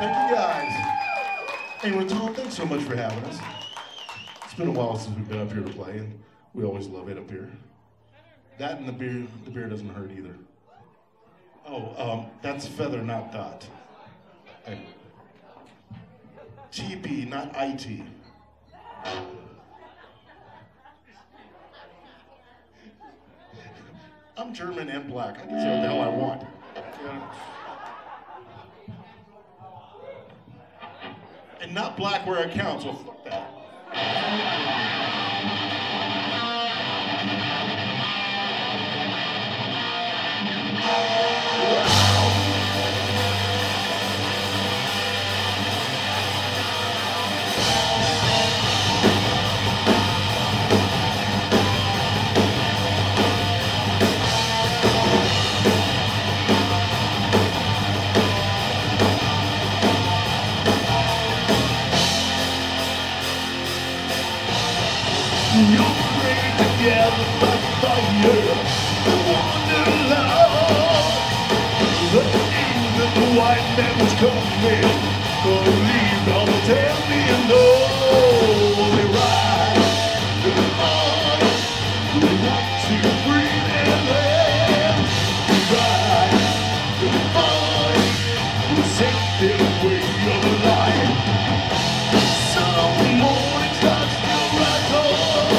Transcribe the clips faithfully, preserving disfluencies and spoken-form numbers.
Thank you guys. Hey, Raton, thanks so much for having us. It's been a while since we've been up here to play, and we always love it up here. That and the beer, the beer doesn't hurt either. Oh, um, that's feather, not dot. Hey. T P, not I T. I'm German and black. I can say what the hell I want. Yeah. And not black where it counts, so fuck that. Together by fire, the wonderland. The news that the white man was coming, believed all the tell me no. They ride to the heart, they want to breathe in there. They ride to the heart, the safety way of life. Some morning starts to rise on.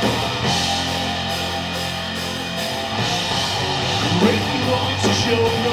Show